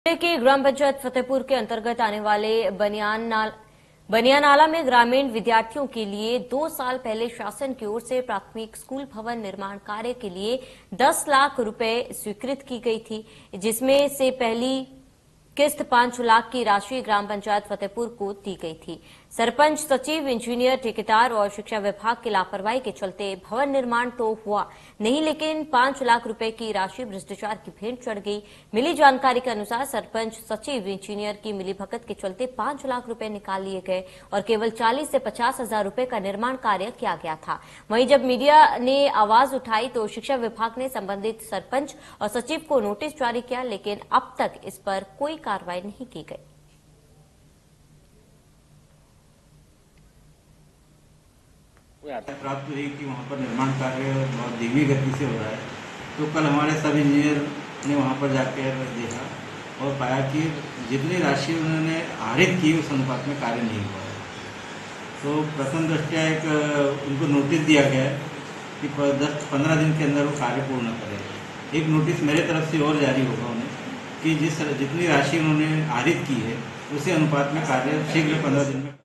जिले की ग्राम पंचायत फतेहपुर के अंतर्गत आने वाले बनियानाला में ग्रामीण विद्यार्थियों के लिए 2 साल पहले शासन की ओर से प्राथमिक स्कूल भवन निर्माण कार्य के लिए 10 लाख रुपए स्वीकृत की गई थी, जिसमें से पहली किस्त 5 लाख की राशि ग्राम पंचायत फतेहपुर को दी गई थी। सरपंच, सचिव, इंजीनियर, ठेकेदार और शिक्षा विभाग की लापरवाही के चलते भवन निर्माण तो हुआ नहीं, लेकिन 5 लाख रुपए की राशि भ्रष्टाचार की भेंट चढ़ गई। मिली जानकारी के अनुसार सरपंच, सचिव, इंजीनियर की मिलीभगत के चलते 5 लाख रुपए निकाल लिए गए और केवल 40 से 50 हजार रुपए का निर्माण कार्य किया गया था। वहीं जब मीडिया ने आवाज उठाई तो शिक्षा विभाग ने संबंधित सरपंच और सचिव को नोटिस जारी किया, लेकिन अब तक इस पर कोई कार्रवाई नहीं की गई। प्राप्त हुई कि वहाँ पर निर्माण कार्य बहुत धीमी गति से हो रहा है। तो कल हमारे सब इंजीनियर ने वहाँ पर जाकर देखा और पाया कि जितनी राशि उन्होंने आहरित की उस अनुपात में कार्य नहीं हुआ है। तो प्रथम दृष्टया एक उनको नोटिस दिया गया है कि 10-15 दिन के अंदर वो कार्य पूर्ण करें। एक नोटिस मेरे तरफ से और जारी होगा उन्हें कि जितनी राशि उन्होंने आहरित की है उसी अनुपात में कार्य शीघ्र 15 दिन में